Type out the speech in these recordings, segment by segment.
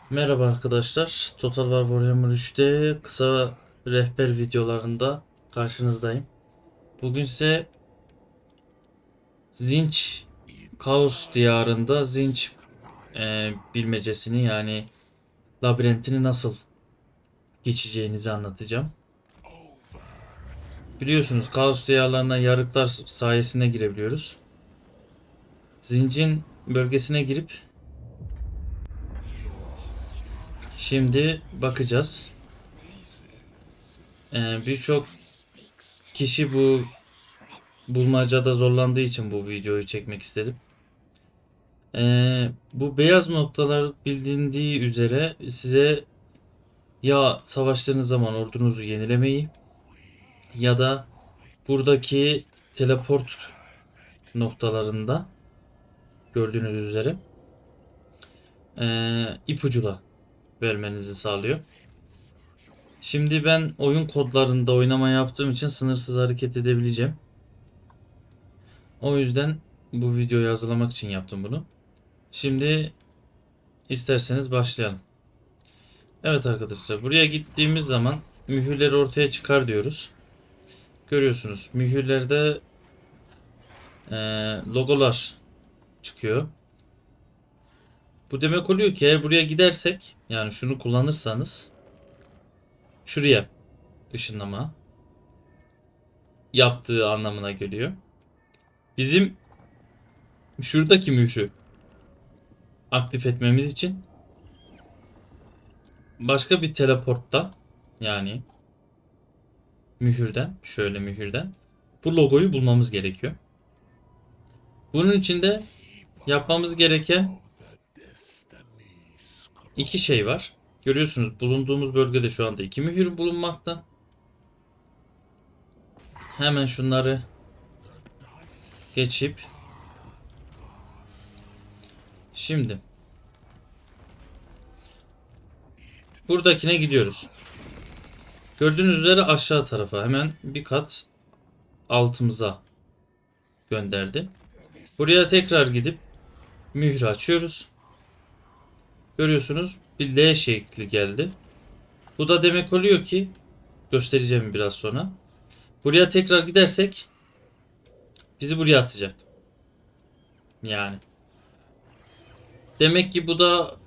Merhaba arkadaşlar. Total War Warhammer 3'te kısa rehber videolarında karşınızdayım. Bugün size Zinch Kaos diyarında Zinch bilmecesini yani labirentini nasıl geçeceğinizi anlatacağım. Biliyorsunuz Kaos diyarlarına yarıklar sayesinde girebiliyoruz. Zinch'in bölgesine girip şimdi bakacağız. Birçok kişi bu bulmacada zorlandığı için bu videoyu çekmek istedim. Bu beyaz noktalar bildiğindiği üzere size ya savaştığınız zaman ordunuzu yenilemeyi ya da buradaki teleport noktalarında gördüğünüz üzere ipucuyla vermenizi sağlıyor. Şimdi ben oyun kodlarında oynama yaptığım için sınırsız hareket edebileceğim. O yüzden bu videoyu hazırlamak için yaptım bunu. Şimdi isterseniz başlayalım. Evet arkadaşlar, buraya gittiğimiz zaman mühürleri ortaya çıkar diyoruz. Görüyorsunuz mühürlerde logolar çıkıyor. Bu demek oluyor ki eğer buraya gidersek, yani şunu kullanırsanız şuraya ışınlama yaptığı anlamına geliyor. Bizim şuradaki mührü aktif etmemiz için başka bir teleporttan, yani mühürden bu logoyu bulmamız gerekiyor. Bunun için de yapmamız gereken iki şey var. Görüyorsunuz bulunduğumuz bölgede şu anda iki mühür bulunmakta. Hemen şunları geçip şimdi buradakine gidiyoruz. Gördüğünüz üzere aşağı tarafa hemen bir kat altımıza gönderdi. Buraya tekrar gidip mührü açıyoruz. Görüyorsunuz bir L şekli geldi. Bu da demek oluyor ki, göstereceğim biraz sonra. Buraya tekrar gidersek bizi buraya atacak. Yani demek ki bu da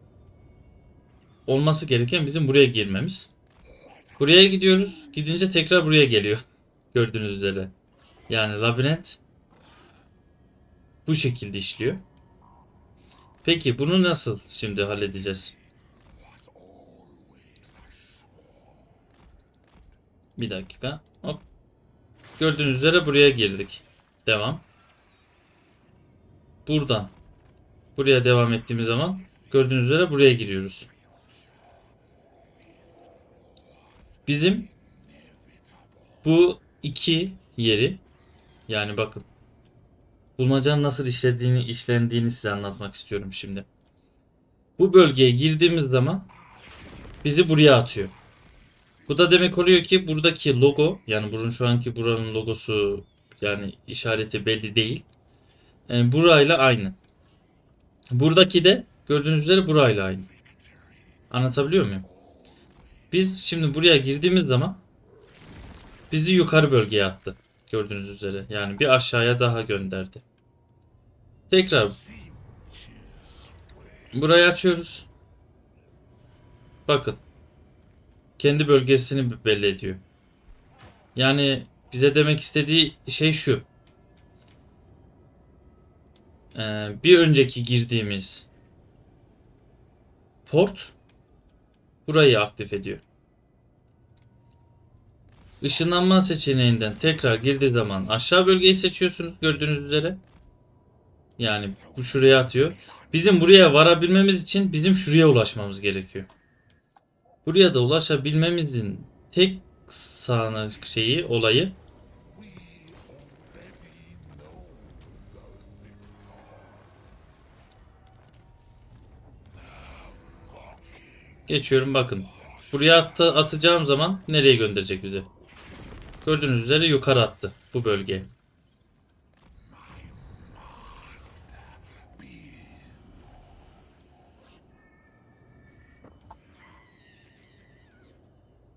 olması gereken bizim buraya girmemiz. Buraya gidiyoruz. Gidince tekrar buraya geliyor. Gördüğünüz üzere. Yani labirent bu şekilde işliyor. Peki bunu nasıl şimdi halledeceğiz? Bir dakika. Hop. Gördüğünüz üzere buraya girdik. Devam. Buradan buraya devam ettiğimiz zaman gördüğünüz üzere buraya giriyoruz. Bizim bu iki yeri, yani bakın, bulmacanın nasıl işlendiğini size anlatmak istiyorum şimdi. Bu bölgeye girdiğimiz zaman bizi buraya atıyor. Bu da demek oluyor ki buradaki logo, yani buranın logosu, yani işareti belli değil. Yani burayla aynı. Buradaki de gördüğünüz üzere burayla aynı. Anlatabiliyor muyum? Biz şimdi buraya girdiğimiz zaman bizi yukarı bölgeye attı. Gördüğünüz üzere. Yani bir aşağıya daha gönderdi. Tekrar burayı açıyoruz. Bakın. Kendi bölgesini belli ediyor. Yani bize demek istediği şey şu. Bir önceki girdiğimiz port burayı aktif ediyor. Işınlanma seçeneğinden tekrar girdiği zaman aşağı bölgeyi seçiyorsunuz gördüğünüz üzere. Yani bu şuraya atıyor. Bizim buraya varabilmemiz için bizim şuraya ulaşmamız gerekiyor. Buraya da ulaşabilmemizin tek sağanak olayı geçiyorum, bakın. Buraya atacağım zaman nereye gönderecek bizi? Gördüğünüz üzere yukarı attı bu bölgeye.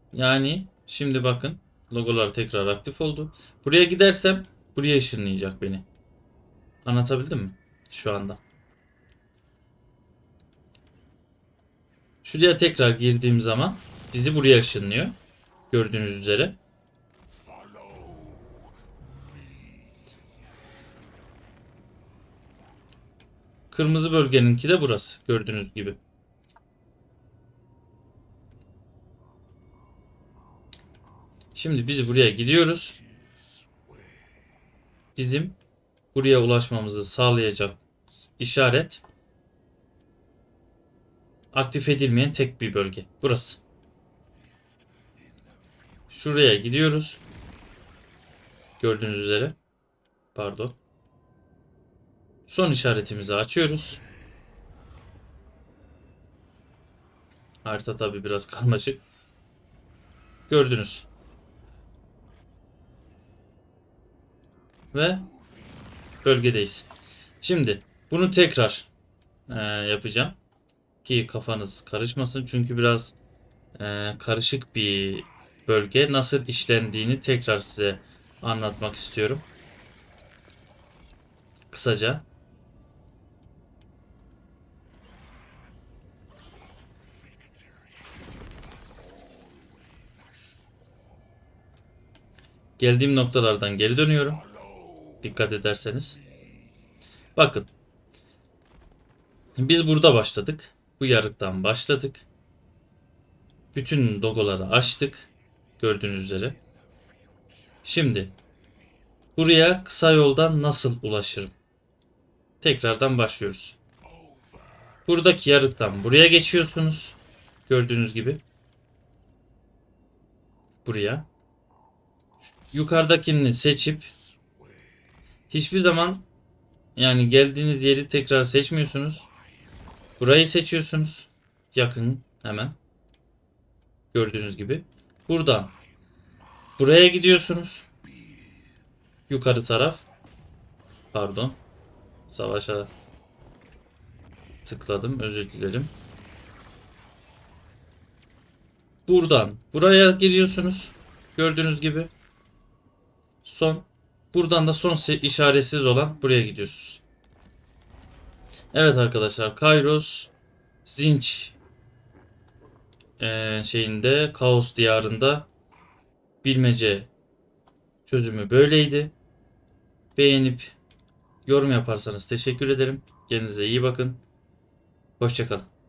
Yani şimdi bakın logolar tekrar aktif oldu. Buraya gidersem buraya ışınlayacak beni. Anlatabildim mi? Şu anda. Şuraya tekrar girdiğim zaman bizi buraya ışınlıyor. Gördüğünüz üzere. Kırmızı bölgeninki de burası. Gördüğünüz gibi. Şimdi biz buraya gidiyoruz. Bizim buraya ulaşmamızı sağlayacak işaret aktif edilmeyen tek bir bölge. Burası. Şuraya gidiyoruz. Gördüğünüz üzere. Pardon. Son işaretimizi açıyoruz. Harita tabi biraz karmaşık. Gördünüz. Ve bölgedeyiz. Şimdi bunu tekrar yapacağım. Ki kafanız karışmasın. Çünkü biraz karışık bir bölge. Nasıl işlendiğini tekrar size anlatmak istiyorum. Kısaca. Geldiğim noktalardan geri dönüyorum. Dikkat ederseniz. Bakın. Biz burada başladık. Bu yarıktan başladık. Bütün logoları açtık. Gördüğünüz üzere. Şimdi buraya kısa yoldan nasıl ulaşırım? Tekrardan başlıyoruz. Buradaki yarıktan buraya geçiyorsunuz. Gördüğünüz gibi. Buraya. Yukarıdakini seçip hiçbir zaman yani geldiğiniz yeri tekrar seçmiyorsunuz. Burayı seçiyorsunuz. Yakın hemen. Gördüğünüz gibi. Buradan buraya gidiyorsunuz. Yukarı taraf. Pardon. Savaşa tıkladım. Özür dilerim. Buradan buraya giriyorsunuz. Gördüğünüz gibi. Son. Buradan da son işaretsiz olan buraya gidiyorsunuz. Evet arkadaşlar. Kairos Zinç şeyinde Kaos Diyarında bilmece çözümü böyleydi. Beğenip yorum yaparsanız teşekkür ederim. Kendinize iyi bakın. Hoşça kalın.